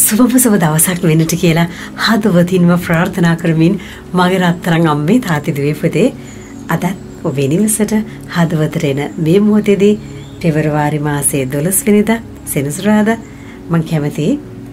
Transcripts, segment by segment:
සුබ දවසක් වෙන්නට කියලා හදවතින්ම ප්‍රාර්ථනා කරමින් මගේ රත්තරන් අම්මේ තාත්ති දුවේ අදත් ඔබේ නිවසට හදවතට එන මේ මොහොතේදී පෙබරවාරි මාසයේ 12 වෙනිදා සෙනසුරාදා මම කැමතියි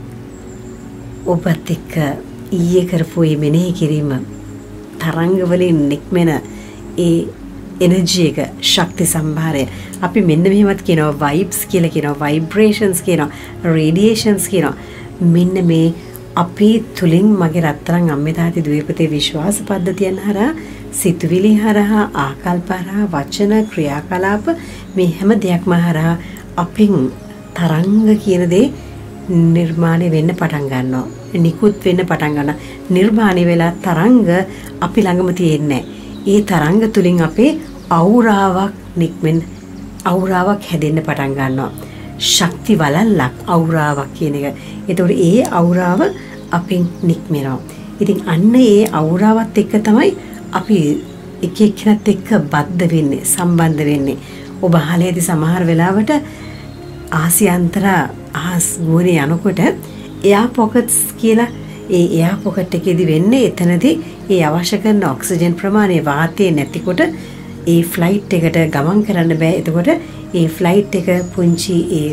ඔබත් එක්ක ඊයේ කරපු මේ මෙනෙහි කිරීම තරංග වලින් නික්මෙන ඒ එනර්ජි එක ශක්ති සම්භාරය අපි මෙන්න මෙහෙමත් කියනවා වයිබ්ස් කියලා කියනවා ভাইබ්‍රේෂන්ස් කියනවා රේඩියේෂන්ස් කියනවා මෙන්න මේ අපේ තුලින් මගේ රත්තරන් අම්මේ තාත්ති දුවේපතේ විශ්වාස පද්ධතියන් හරහා සිතුවිලි හරහා ආකල්ප හරහා වචන ක්‍රියාකලාප මේ හැම දෙයක්ම හරහා අපින් තරංග කියන දේ නිර්මාණය වෙන්න පටන් ගන්නවා නිකුත් වෙන්න පටන් ගන්නවා නිර්මාණය වෙලා තරංග අපි ළඟම තියෙන්නේ ඒ තරංග තුලින් අපේ අවුරාවක් නික්මෙන් අවුරාවක් හැදෙන්න පටන් ගන්නවා ශක්ති වලල්ලක් අවුරාවක් කියන එක. ඒතකොට ඒ අවුරාව අපෙන් නික්මෙනවා. ඉතින් අන්න ඒ අවුරාවත් එක්ක තමයි අපි එක එක්කෙනත් එක්ක බද්ධ වෙන්නේ සම්බන්ධ වෙන්නේ. ඔබ අහලා ඇති සමහර වෙලාවට ආසියාන්තර අහස් ගුවනේ යනකොට එයා පොකට්ස් කියලා ඒ එයා පොකට් එකේදී වෙන්නේ එතනදී ඒ අවශ්‍ය කරන ඔක්සිජන් ප්‍රමාණය වාතයේ නැතිකොට ඒ ෆ්ලයිට් එකට ගමන් කරන්න බෑ. එතකොට ඒ ෆ්ලයිට් එක පුංචි ඒ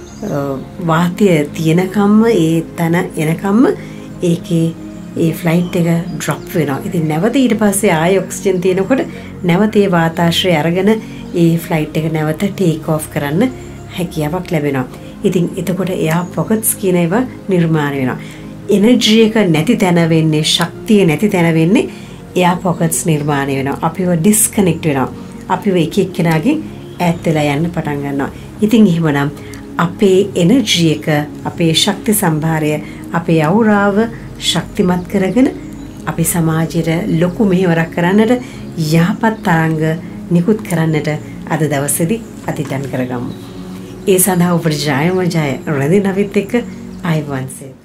වාතය තියෙනකම්ම ඒ තන එනකම්ම ඒකේ ඒ ෆ්ලයිට් එක ඩ්‍රොප් වෙනවා. ඉතින් නැවත ඊට පස්සේ ආයෙ ඔක්සිජන් තියෙනකොට නැවත ඒ වාතාශ්‍රය අරගෙන ඒ ෆ්ලයිට් එක නැවත ටේක් ඔෆ් කරන්න හැකියාවක් ලැබෙනවා. ඉතින් එතකොට එයා පොකට්ස් කියන ඒවා නිර්මාණය වෙනවා. එනර්ජි එක නැති තැන වෙන්නේ ශක්තිය නැති තැන වෙන්නේ එයා පොකට්ස් නිර්මාණය වෙනවා. අපිව ඩිස්කනෙක්ට් වෙනවා. අපිව එක එක්කෙනාගෙන් ඈත් වෙලා යන්න පටන් ගන්නවා. ඉතින් එහෙමනම් අපේ එනර්ජි එක අපේ ශක්ති සම්භාරය අපේ අවුරාව ශක්තිමත් කරගෙන අපි සමාජයට ලොකු මෙහෙවරක් කරන්නට යහපත් තරංග නිකුත් කරන්නට අද දවසේදී අදිටන් කරගමු. ඒ සඳහා ඔබට ජයම ජය රැඳෙනවිත් එක්ක ආයුබෝවන්.